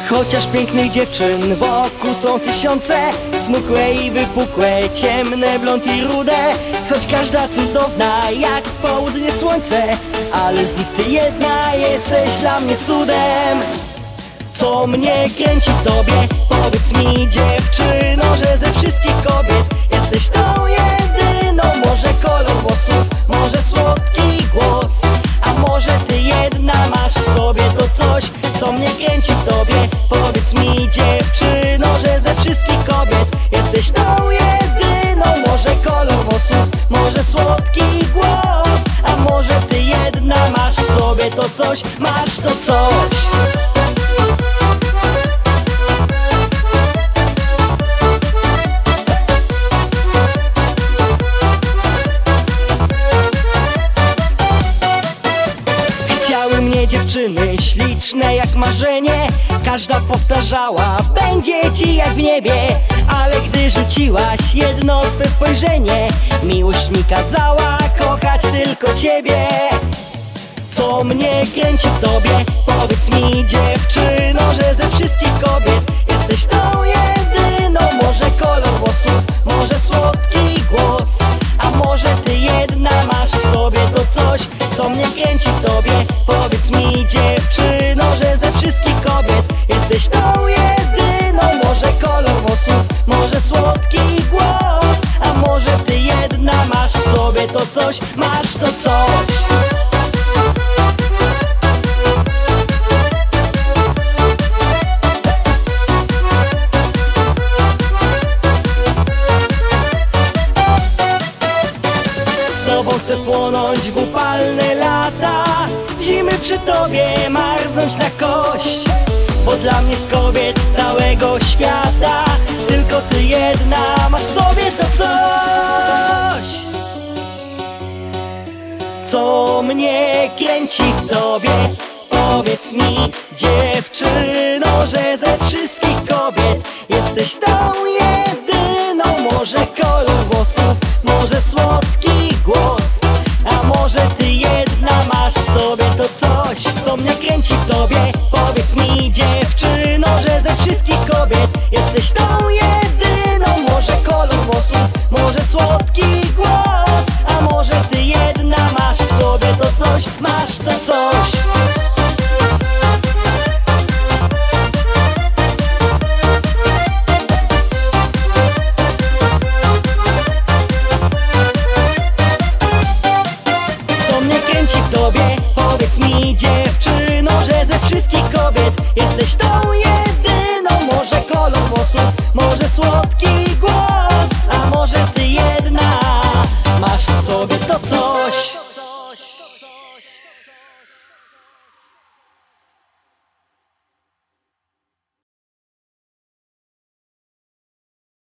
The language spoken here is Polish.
Chociaż pięknych dziewczyn wokół są tysiące, smukłe i wypukłe, ciemne, blond i rude, choć każda cudowna jak w południe słońce, ale z nich ty jedna jesteś dla mnie cudem. Co mnie kręci w tobie? Powiedz mi, dziewczyno, że ze wszystkich kobiet jesteś tą jedyną. Może kolor włosów, może słodki głos, a może ty jedna masz w sobie to coś, co mnie kręci w tobie. Powiedz mi, dziewczyno, że ze wszystkich kobiet jesteś tą jedyną. Może kolor włosów, może słodki głos, a może ty jedna masz w sobie to coś, masz to coś. Chciały mnie dziewczyny śliczne jak marzenie, każda powtarzała, będzie ci jak w niebie. Ale gdy rzuciłaś jedno swe spojrzenie, miłość mi kazała kochać tylko ciebie. Co mnie kręci w tobie? Powiedz mi, dziewczyno, że ze wszystkich kobiet jesteś tą jedyną. Może kolor włosów, może słodki głos, a może ty jedna masz w sobie to coś, co mnie kręci w tobie. Powiedz mi, dziewczyno, że ze wszystkich kobiet jesteś tą jedyną. Może kolor włosów, może słodki głos, a może ty jedna masz w sobie to coś, masz to coś. Chcę płonąć w upalne lata, zimy przy tobie marznąć na kość. Bo dla mnie z kobiet całego świata tylko ty jedna masz w sobie to coś, co mnie kręci w tobie. Powiedz mi, dziewczyno, że ze wszystkich kobiet jesteś tą jedyną. Może kolor włosów, może słodki głos, a może ty jedna masz w sobie to coś, co mnie kręci w tobie. Powiedz mi, dziewczyno, że ze wszystkich kobiet jesteś tą jedyną. Może kolor włosów, może słodki głos, a może ty jedna masz w sobie to coś, masz to coś.